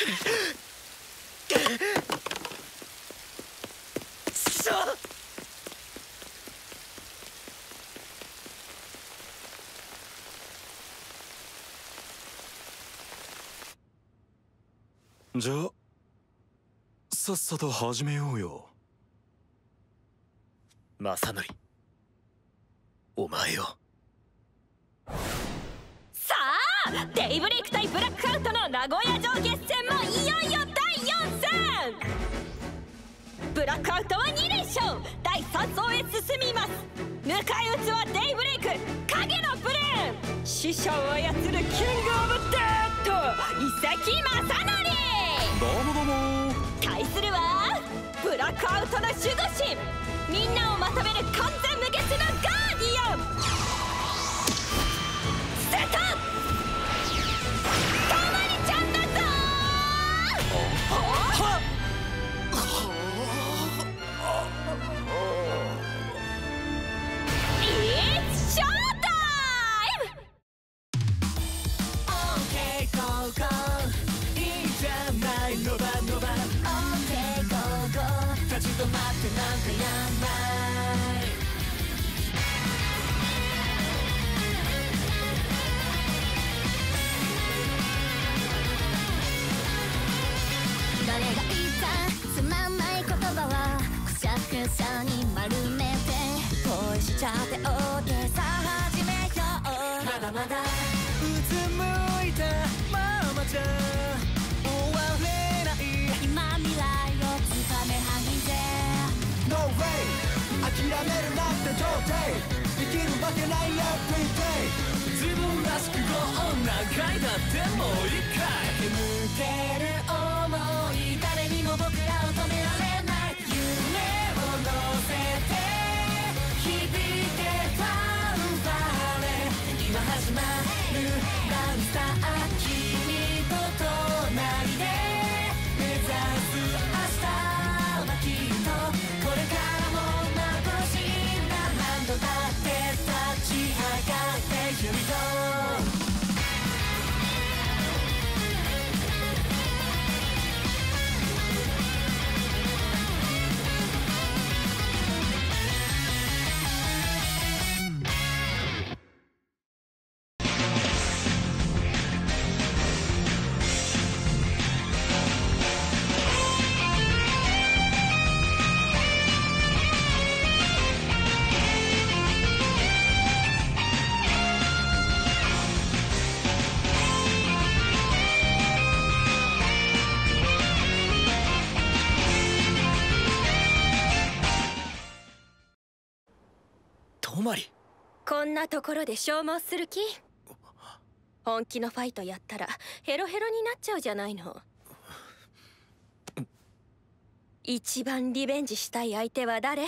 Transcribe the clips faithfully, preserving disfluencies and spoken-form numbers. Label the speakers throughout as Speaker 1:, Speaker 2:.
Speaker 1: しょ。
Speaker 2: じゃあさっさと始めようよ。
Speaker 1: 正則、お前よ。
Speaker 3: さあ、デイブレイク対ブラックアウトの名古屋城決戦もいよいよだいよん戦。ブラックアウトはにれんしょう、だいさん走へ進みます。迎え撃つはデイブレイク影のブレーン、死者を操るキングオブデッド遺跡正則。
Speaker 2: どうもどうも。
Speaker 3: 対するはブラックアウトの守護神、みんなをまとめる完全無欠のガーディアンセタたまりちゃんだぞー。はっIt's showtime!
Speaker 4: Okay, go go いいじゃないのばのば Okay, go go 立ち止まってなんかやんない誰が言ったつまんない言葉はくしゃくしゃに丸めて恋しちゃっておけさ始めよう。まだまだうつむいたままじゃ終われない。今未来をつかめはぎで No way 諦めるなんて到底生きるわけない Everyday 自分らしく Go on 何回だってもう一回駆け抜ける想い誰にも僕らを止められない夢を乗せて響いてファンファーレ今始まるダンスター君と隣で目指す明日はきっとこれからも幻な何度だって立ち上がって Here we go
Speaker 1: トマリ、
Speaker 3: こんなところで消耗する気？本気のファイトやったらヘロヘロになっちゃうじゃないの。一番リベンジしたい相手は誰？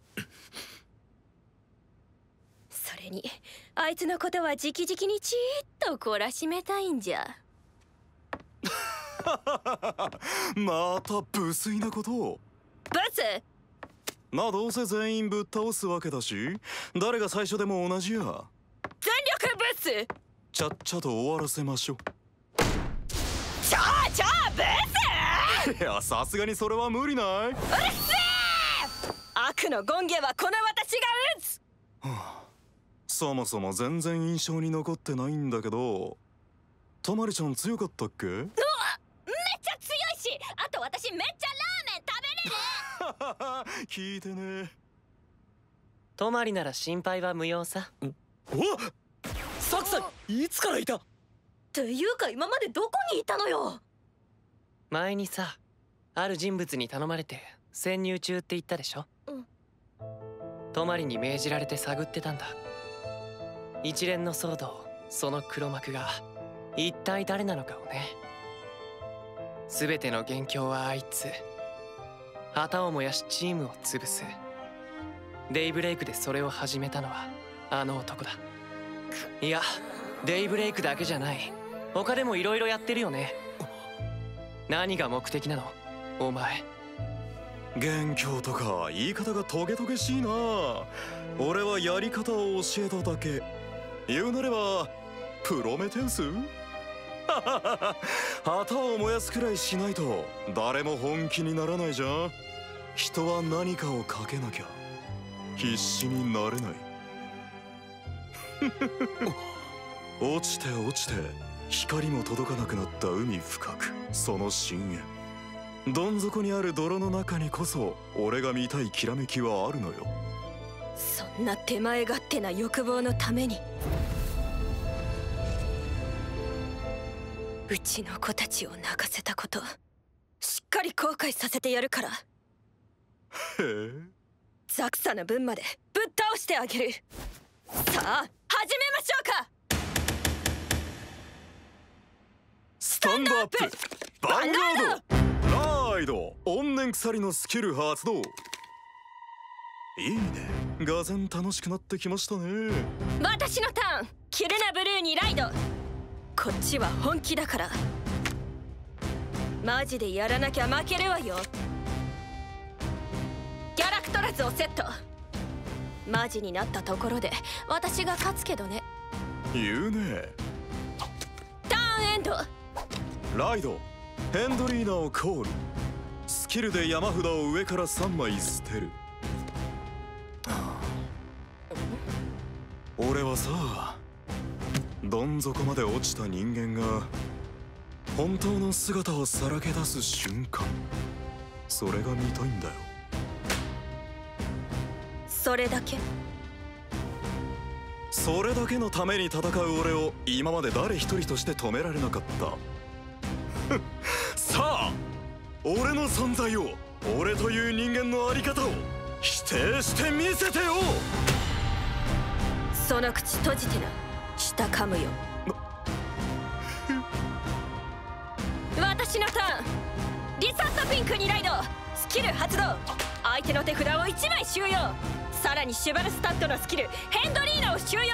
Speaker 3: それにあいつのことは直々にちーっと懲らしめたいんじゃ。
Speaker 2: また無粋なことを。
Speaker 3: ブス？
Speaker 2: まあどうせ全員ぶっ倒すわけだし誰が最初でも同じや。
Speaker 3: 全力ブス！
Speaker 2: ちゃっちゃと終わらせましょう。
Speaker 3: ちょちょブス！
Speaker 2: いやさすがにそれは無理ない。
Speaker 3: うるせえ！悪の権限はこの私が打つ。
Speaker 2: はあ、そもそも全然印象に残ってないんだけどたまりちゃん強かったっけ？うわめっ
Speaker 3: ちゃ強いし、あと私めっちゃラーメン食べれる。
Speaker 2: 聞いてね。
Speaker 5: トマリなら心配は無用さ。
Speaker 1: おっサクさんいつからいた？
Speaker 3: っていうか今までどこにいたのよ。
Speaker 5: 前にさある人物に頼まれて潜入中って言ったでしょ。
Speaker 3: うん。
Speaker 5: トマリに命じられて探ってたんだ。一連の騒動、その黒幕が一体誰なのかをね。全ての元凶はあいつ。旗を燃やしチームを潰す。デイブレイクでそれを始めたのはあの男だ。いやデイブレイクだけじゃない、他でもいろいろやってるよね。何が目的なのお前？
Speaker 2: 元凶とか言い方がトゲトゲしいな。俺はやり方を教えただけ。言うなればプロメテウス。 旗を燃やすくらいしないと誰も本気にならないじゃん。人は何かをかけなきゃ必死になれない。落ちて落ちて光も届かなくなった海深く、その深淵どん底にある泥の中にこそ俺が見たいきらめきはあるのよ。
Speaker 3: そんな手前勝手な欲望のためにうちの子たちを泣かせたこと、しっかり後悔させてやるから。
Speaker 2: へえ、
Speaker 3: ザクサの分までぶっ倒してあげる。さあ始めましょうか。
Speaker 2: スタンドアップヴァンガードライド怨念鎖のスキル発動。いいね、がぜん楽しくなってきましたね。
Speaker 3: 私のターン、キルナブルーにライド。こっちは本気だから、マジでやらなきゃ負けるわよ。ギャラクトラズをセット。マジになったところで私が勝つけどね。
Speaker 2: 言うね。
Speaker 3: ターンエンド。
Speaker 2: ライドヘンドリーナをコール。スキルで山札を上からさんまい捨てる。俺はさ、どん底まで落ちた人間が本当の姿をさらけ出す瞬間、それが見たいんだよ。
Speaker 3: それだけ？
Speaker 2: それだけのために戦う俺を今まで誰一人として止められなかった。さあ俺の存在を、俺という人間のあり方を否定してみせてよ。
Speaker 3: その口閉じてな、舌噛むよ。私のターン、リサットピンクにライド。スキル発動。相手の手札をいちまい収容。さらにシュバルスタッドのスキルヘンドリーナを収容。へ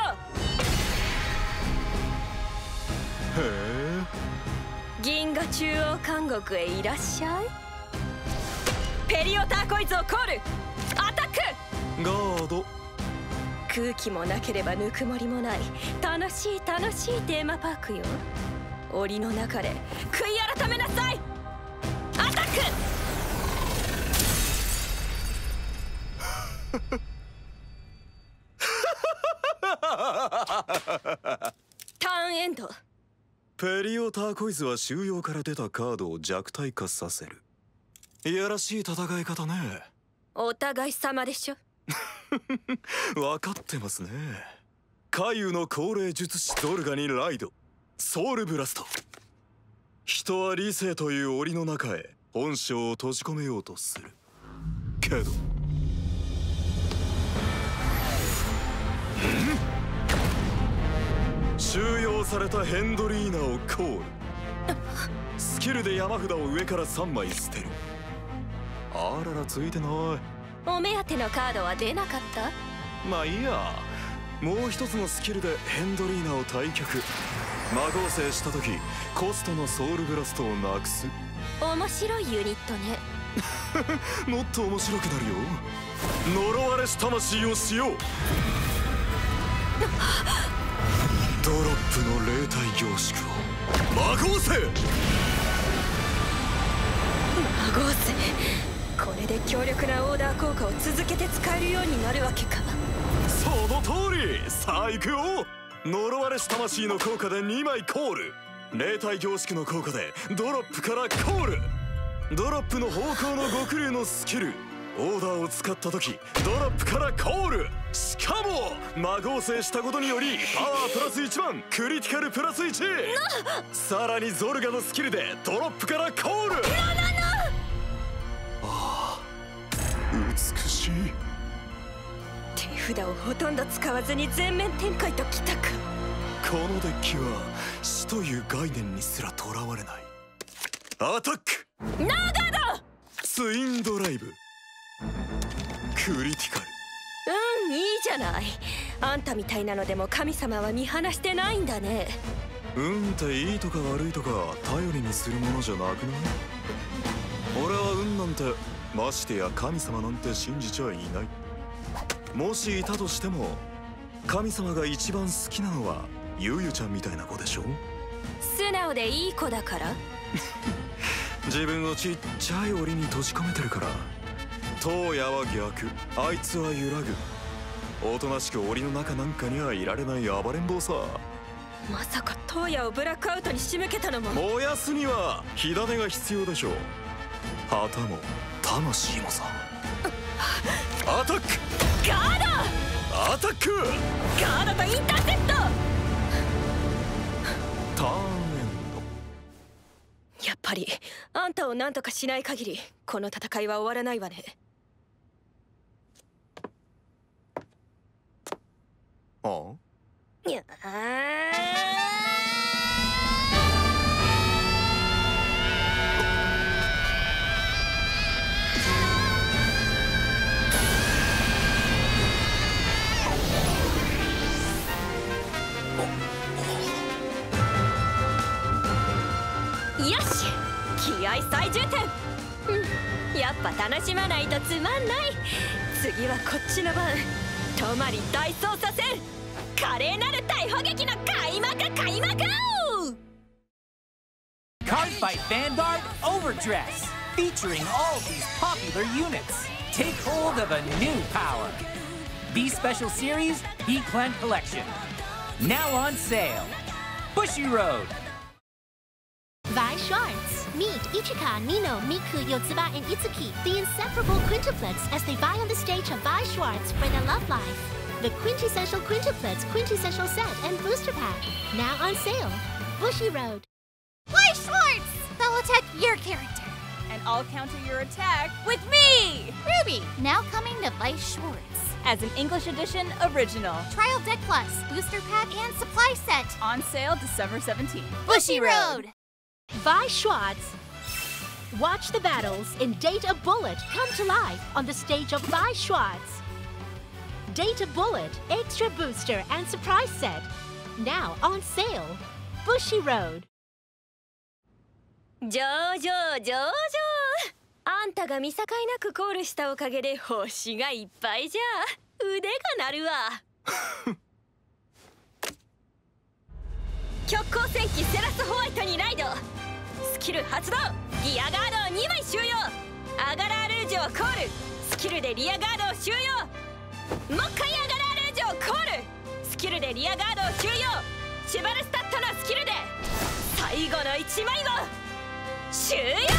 Speaker 2: え、
Speaker 3: 銀河中央監獄へいらっしゃい。ペリオターコイズをコール。アタック。
Speaker 2: ガード。
Speaker 3: 空気もなければぬくもりもない楽しい楽しいテーマパークよ。檻の中で悔い改めなさい。アタック。ターンエンド。
Speaker 2: ペリオターコイズは収容から出たカードを弱体化させる。いやらしい戦い方ね。
Speaker 3: お互い様でしょ。
Speaker 2: 分かってますね。海遊の高齢術師ドルガにライド。ソウルブラスト。人は理性という檻の中へ本性を閉じ込めようとするけど、収容されたヘンドリーナをコール。スキルで山札を上からさんまい捨てる。あらら、ついてない。
Speaker 3: お目当てのカードは出なかった？
Speaker 2: まあいいや。もう一つのスキルでヘンドリーナを退却。魔合成した時コストのソウルブラストをなくす。
Speaker 3: 面白いユニットね。
Speaker 2: もっと面白くなるよ。呪われし魂をしよう。ドロップの霊体凝縮を魔合成。
Speaker 3: 魔合成。これで強力なオーダー効果を続けて使えるようになるわけか。
Speaker 2: その通り。さあ行くよ。呪われし魂の効果でにまいコール。霊体凝縮の効果でドロップからコール。ドロップの方向の極流のスキルオーダーを使った時ドロップからコール。しかも魔合成したことによりパワープラスいちばん、クリティカルプラスいち。さらにゾルガのスキルでドロップからコール。ああ、美しい。
Speaker 3: 手札をほとんど使わずに全面展開ときたか。
Speaker 2: このデッキは死という概念にすらとらわれない。アタック。
Speaker 3: ノーガード。
Speaker 2: ツインドライブ。クリティカル。
Speaker 3: うん、いいじゃない。あんたみたいなのでも神様は見放してないんだね。
Speaker 2: 運っていいとか悪いとか頼りにするものじゃなくない？俺は運なんて、ましてや神様なんて信じちゃいない。もしいたとしても神様が一番好きなのはユユちゃんみたいな子でしょ。
Speaker 3: 素直でいい子だから？
Speaker 2: 自分をちっちゃい檻に閉じ込めてるから。トウヤは逆、あいつは揺らぐ。おとなしく檻の中なんかにはいられない暴れん坊さ。
Speaker 3: まさかトウヤをブラックアウトに仕向けたのも。
Speaker 2: 燃やすには火種が必要でしょう。旗も魂もさ。アタック！
Speaker 3: ガード！
Speaker 2: アタック！
Speaker 3: ガードとインターセプト！
Speaker 2: ターンエン
Speaker 3: ド。やっぱりあんたを何とかしない限りこの戦いは終わらないわね。
Speaker 2: ああ？
Speaker 3: にゃあよし、気合最重点。うん、やっぱ楽しまないとつまんない。次はこっちの番。泊まり大捜査線、華麗なる逮捕劇の開幕開幕。
Speaker 6: Cardfight Vanguard Overdress, featuring all these popular units. Take hold of a new power. B Special Series B Clan Collection. Now on sale. Bushy Road.
Speaker 4: Vi Schwartz. Meet Ichika, Nino, Miku, Yotsuba, and Itsuki, the inseparable quintuplets, as they vie on the stage of Vi Schwartz for their love life. The quintessential quintuplets quintessential set and booster pack. Now on sale. Bushy Road.
Speaker 7: Vi Schwartz! I'll attack your character.
Speaker 8: And I'll counter your attack with me!
Speaker 7: Ruby, now coming to Vi Schwartz.
Speaker 8: As an English edition original.
Speaker 7: Trial Deck Plus, booster pack, and supply set.
Speaker 8: On sale December seventeenth.
Speaker 7: Bushy Road!
Speaker 4: Vi Schwartz. Watch the battles in Data Bullet come to life on the stage of Vi Schwartz. Data Bullet Extra Booster and Surprise Set. Now on sale. Bushy Road.
Speaker 3: 上々上々。あんたが見境なくコールしたおかげで星がいっぱいじゃ。腕が鳴るわ。極光戦記セラスホワイトにライド。スキル発動。リアガードをにまい収容。アガラールージュをコール。スキルでリアガードを収容。もう一回アガラールージュをコール。スキルでリアガードを収容。シュバルスタットのスキルで最後のいちまいを収容。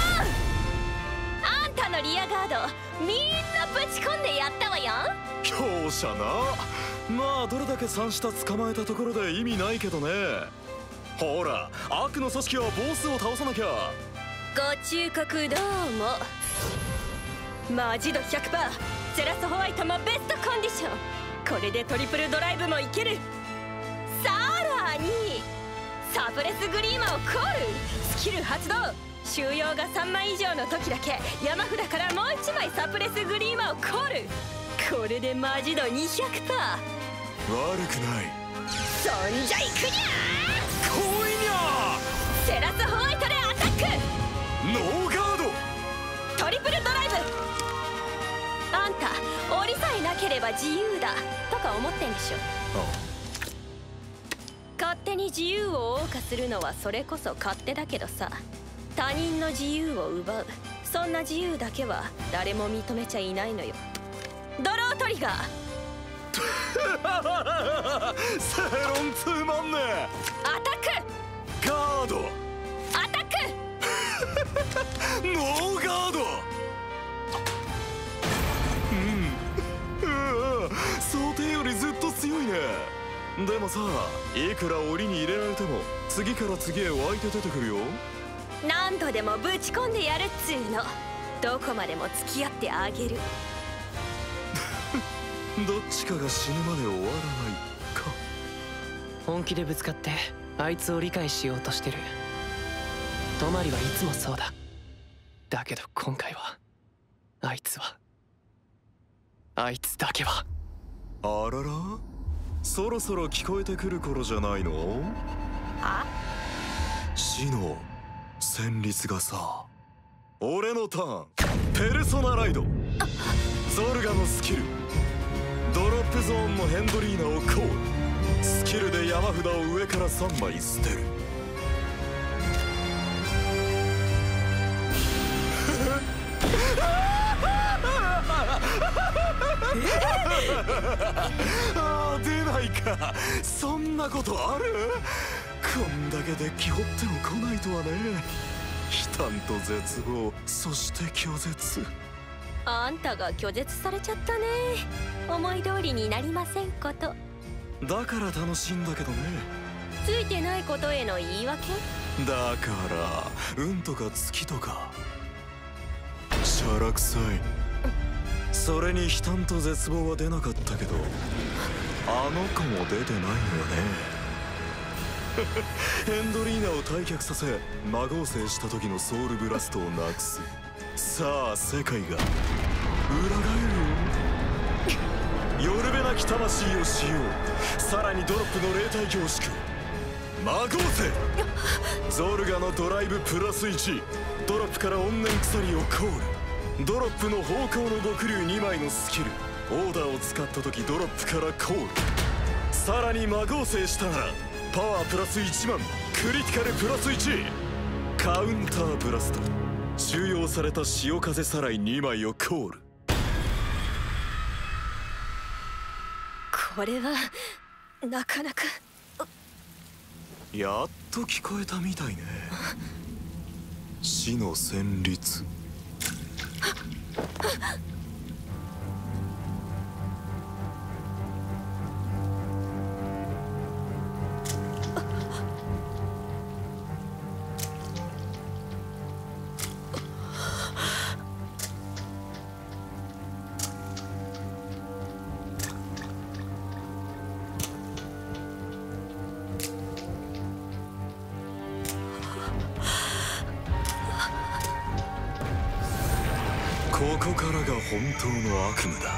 Speaker 3: あんたのリアガードみんなぶち込んでやったわよ。
Speaker 2: 強者な。まあどれだけ三下捕まえたところで意味ないけどね。ほら、悪の組織はボスを倒さなきゃ。
Speaker 3: ご忠告どうも。マジ度 ひゃくパーセント、 セラスホワイトもベストコンディション。これでトリプルドライブもいける。さらにサプレスグリーマーをコール。スキル発動。収容がさんまい以上の時だけ山札からもういちまいサプレスグリーマーをコール。これでマジ度 にひゃくパーセント。
Speaker 2: 悪くない。
Speaker 3: そんじゃいくにゃー。
Speaker 2: 来いにゃ
Speaker 3: ー。セラスホワイトでアタック。
Speaker 2: ノーガード。
Speaker 3: トリプルドライブ。あんた檻さえなければ自由だとか思ってんでしょ。勝手に自由を謳歌するのはそれこそ勝手だけどさ、他人の自由を奪う、そんな自由だけは誰も認めちゃいないのよ。ドロートリガー。
Speaker 2: セロンつまんねえ。
Speaker 3: アタック。
Speaker 2: ガード。
Speaker 3: アタック。
Speaker 2: ノーガード。うん、う想定よりずっと強いね。でもさ、いくら檻に入れられても次から次へ湧いて出てくるよ。
Speaker 3: 何度でもぶち込んでやるっつうの。どこまでも付き合ってあげる。
Speaker 2: どっちかが死ぬまで終わらないか。
Speaker 5: 本気でぶつかってあいつを理解しようとしてる。トマリはいつもそうだ。だけど今回はあいつはあいつだけは。
Speaker 2: あらら、そろそろ聞こえてくる頃じゃないの？
Speaker 3: あ？
Speaker 2: 死の旋律がさ。俺のターン、ペルソナライド。ゾルガのスキル、ドロップゾーンのヘンドリーナをコール。スキルで山札を上からさんまい捨てる。 ああ、出ないか。そんなことある？こんだけデッキ掘っても来ないとはね。悲嘆と絶望、そして拒絶。
Speaker 3: あんたが拒絶されちゃったね。思い通りになりませんこと。
Speaker 2: だから楽しいんだけどね。
Speaker 3: ついてないことへの言い訳？
Speaker 2: だから運とか月とかしゃらくさい。それに悲嘆と絶望は出なかったけど、あの子も出てないのよね。ヘンドリーナを退却させ魔合成した時のソウルブラストをなくす。さあ世界が裏返るよ。よるべなき魂をしよう。さらにドロップの霊体凝縮魔合成。ゾルガのドライブプラスいち。ドロップから怨念鎖をコール。ドロップの方向の極竜にまいのスキルオーダーを使った時ドロップからコール。さらに魔合成したならパワープラスいちまん、クリティカルプラスいち、カウンターブラスト。収容された潮風さらいにまいをコール。
Speaker 3: これはなかなか。
Speaker 2: やっと聞こえたみたいね。死の旋律。ここからが本当の悪夢だ。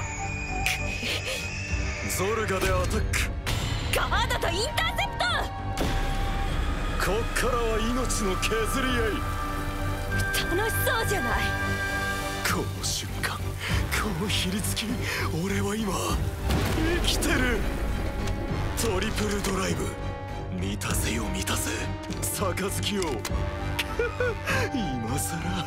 Speaker 2: ゾルガでアタック。
Speaker 3: ガードとインターセプト。
Speaker 2: こっからは命の削り合い。
Speaker 3: 楽しそうじゃない。
Speaker 2: この瞬間、このひりつき、俺は今生きてる。トリプルドライブ、満たせよ満たせ杯を。今さら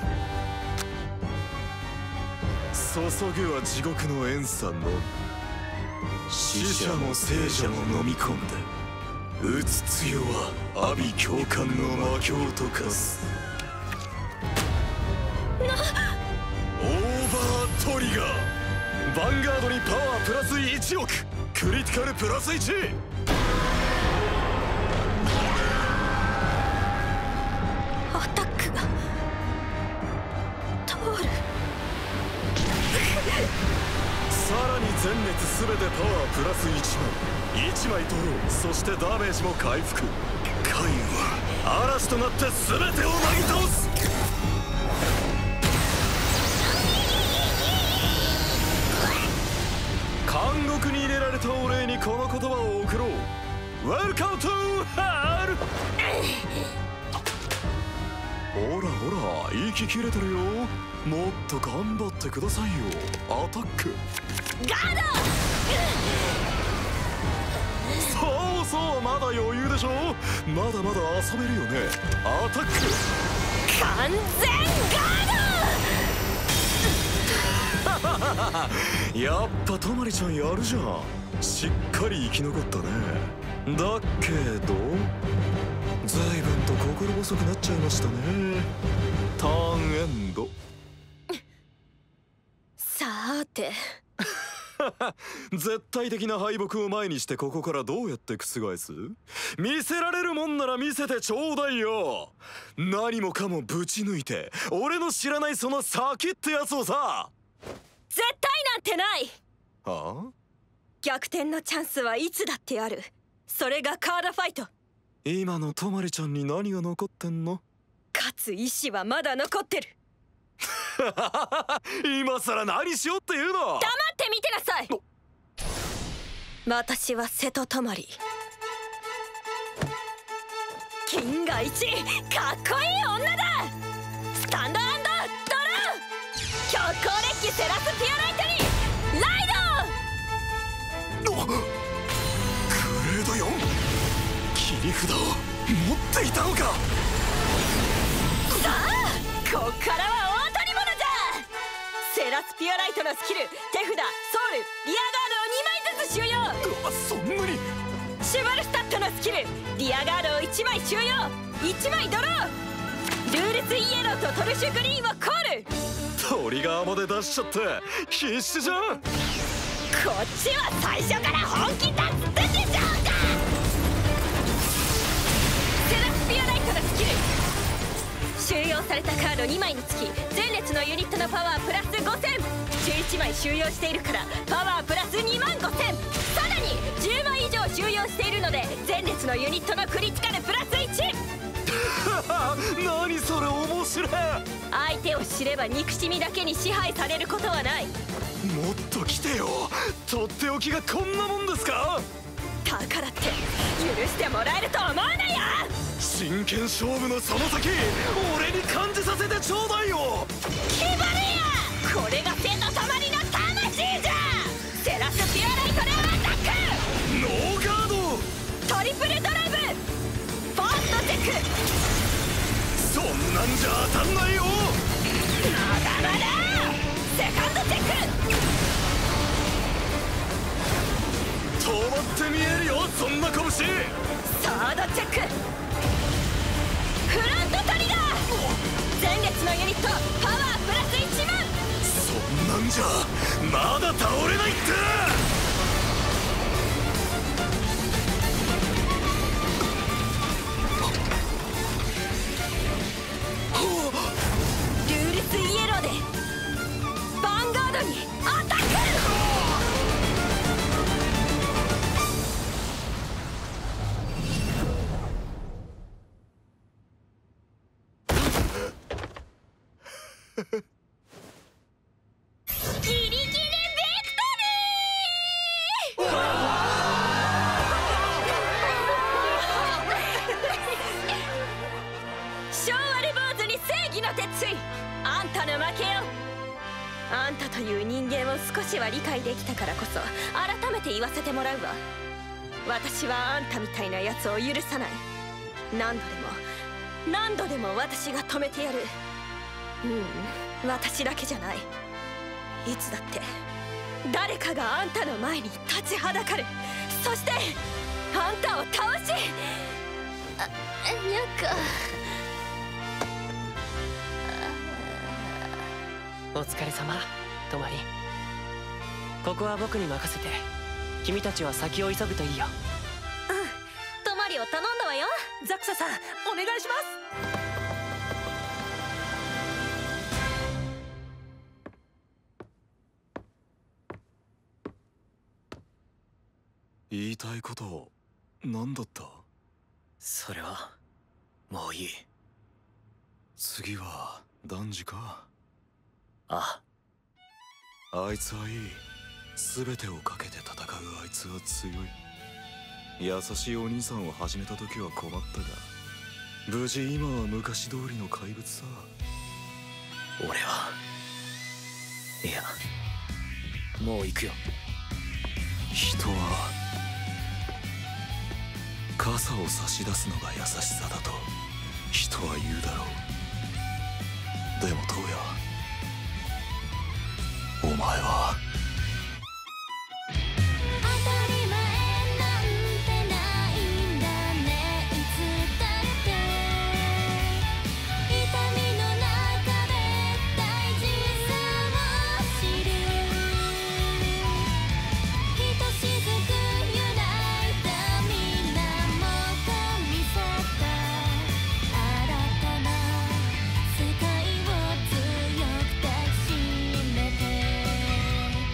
Speaker 2: 注ぐは地獄の塩酸のみ。死者も生者も飲み込んで、うつつよは阿鼻教官の魔境と化す。オーバートリガー。ヴァンガードにパワープラスいちおく、クリティカルプラスいち。
Speaker 3: アタックが通る。
Speaker 2: さらに全滅すべてパワープラスいちまい、いちまいドロー、そしてダメージも回復。カインは嵐となって全てをなぎ倒す。監獄に入れられたお礼にこの言葉を送ろう。Welcome to Hell。 ほらほら、息切れてるよ。もっと頑張ってくださいよ。アタック。
Speaker 3: ガード。
Speaker 2: そうそう、まだ余裕でしょ。まだまだ遊べるよね。アタック。
Speaker 3: 完全ガー
Speaker 2: ド。やっぱトマリちゃんやるじゃん。しっかり生き残ったね。だけど随分と心細くなっちゃいましたね。ターンエンド。
Speaker 3: さーて。
Speaker 2: 絶対的な敗北を前にしてここからどうやって覆す？見せられるもんなら見せてちょうだいよ。何もかもぶち抜いて俺の知らないその先ってやつをさ。
Speaker 3: 絶対なんてない。
Speaker 2: はあ？
Speaker 3: 逆転のチャンスはいつだってある。それがカードファイト。
Speaker 2: 今のトマリちゃんに何が残ってんの？
Speaker 3: 勝つ意志はまだ残ってる。
Speaker 2: 今さら何しようって言うの？
Speaker 3: 黙って見てなさい。私は瀬戸トマリ。金が一、かっこいい女だ。スタンドアンドドロー。強行デッキセラスピアライトにライド。
Speaker 2: グレードよん、切り札を持っていたのか。
Speaker 3: さあ、こっからは大取り物じゃ。セラスピアライトのスキル手札ソウルリアガードを
Speaker 2: そんなに。
Speaker 3: シュバルスタットのスキルリアガードをいちまい収容、いちまいドロー。ルールスイエローとトルシュグリーンをコール。
Speaker 2: トリガーまで出しちゃって必死じゃん。
Speaker 3: こっちは最初から本気だっつってんでしょうか。セラスピアライトのスキル収容されたカードにまいにつき前列のユニットのパワープラスごせん。じゅういちまい収容しているからパワープラスにまんごせん。さらにじゅうまい以上収容しているので前列のユニットのクリティカルプラスいち。
Speaker 2: 何それ面白い。
Speaker 3: 相手を知れば憎しみだけに支配されることはない。
Speaker 2: もっと来てよ。とっておきがこんなもんですか。
Speaker 3: だからって許してもらえると思うなよ。
Speaker 2: 真剣勝負のその先俺に感じさせてちょうだいよ。
Speaker 3: 決まれや。これが天のたまりの魂じゃ。セラスピュアライトでアタック。
Speaker 2: ノーガード。
Speaker 3: トリプルドライブ。ファーストチェック。
Speaker 2: そんなんじゃ当たんないよ。
Speaker 3: まだまだ。セカンドチェック。
Speaker 2: 止まって見えるよそんな拳。
Speaker 3: サードチェック。フラントトリガー。前列のユニットパワープラスいちまん。
Speaker 2: そんなんじゃまだ倒れないって。
Speaker 3: ルールスイエローでヴァンガードにアタック。ギリギリベクトリー。昭和レボーズに正義の鉄槌。あんたの負けよ。あんたという人間を少しは理解できたからこそ改めて言わせてもらうわ。私はあんたみたいなやつを許さない。何度でも何度でも私が止めてやる。うん、私だけじゃない。いつだって誰かがあんたの前に立ちはだかる。そしてあんたを倒し。あ、にゃか。
Speaker 5: お疲れ様トマリン。ここは僕に任せて君たちは先を急ぐといいよ。
Speaker 3: うん、トマリを頼んだわよ。
Speaker 8: ザクサさんお願いします。
Speaker 2: 言いたいこと何だった。
Speaker 1: それはもういい。
Speaker 2: 次は男児か。
Speaker 1: あ
Speaker 2: あ。あいつはいい。全てをかけて戦うあいつは強い。優しいお兄さんを始めた時は困ったが無事今は昔通りの怪物さ。
Speaker 1: 俺はいやもう行くよ。
Speaker 2: 人は傘を差し出すのが優しさだと人は言うだろう。でもどうやお前は
Speaker 4: 当たり前なんてないんだね。いつだって痛みの中で大事さを知る。ひとしずく揺らいだ源見せた新たな世界を強く抱きしめて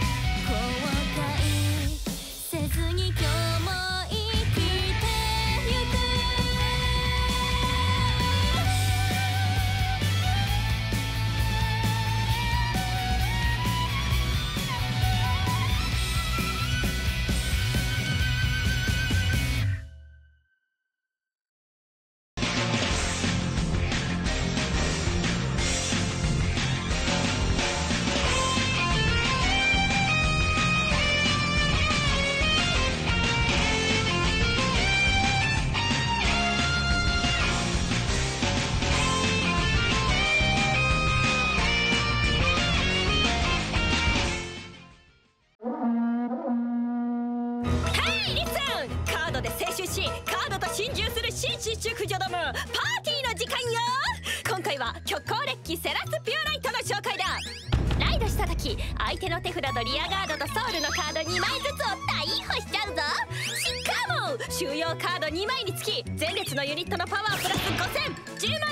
Speaker 3: きセラスピュアライトの紹介だ。ライドした時相手の手札とリアガードとソウルのカードにまいずつを大破しちゃうぞ。しかも収容カードにまいにつき前列のユニットのパワープラスごせん、じゅうまん